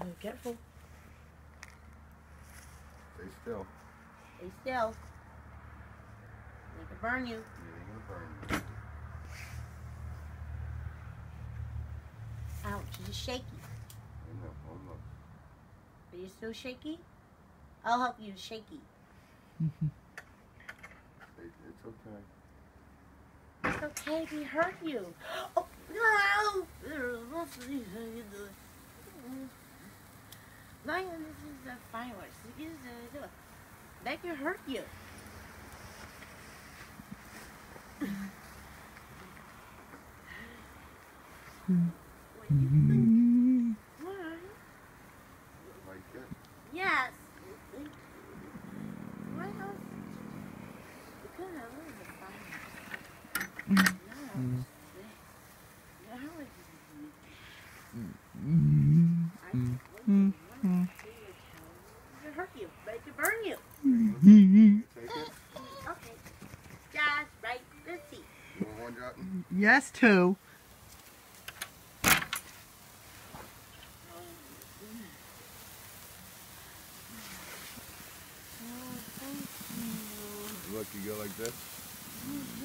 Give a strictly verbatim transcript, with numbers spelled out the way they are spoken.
Careful. Stay still. Stay still. They can burn you. Yeah, they're gonna burn you. Ouch, it's shaky. I know, I know. Are you still shaky? I'll help you shaky. It's okay. It's okay if he hurt you. Oh, no! Lion, this is a fireworks. This is a, that can hurt you. What are you doing? What? Like that? Yes. What else? Because I love the fireworks. No. How is it hurt you, but it could burn you. Take it? Okay. Just right. Let's see. You want one, Jotton? Yes, two. Look, you go like this.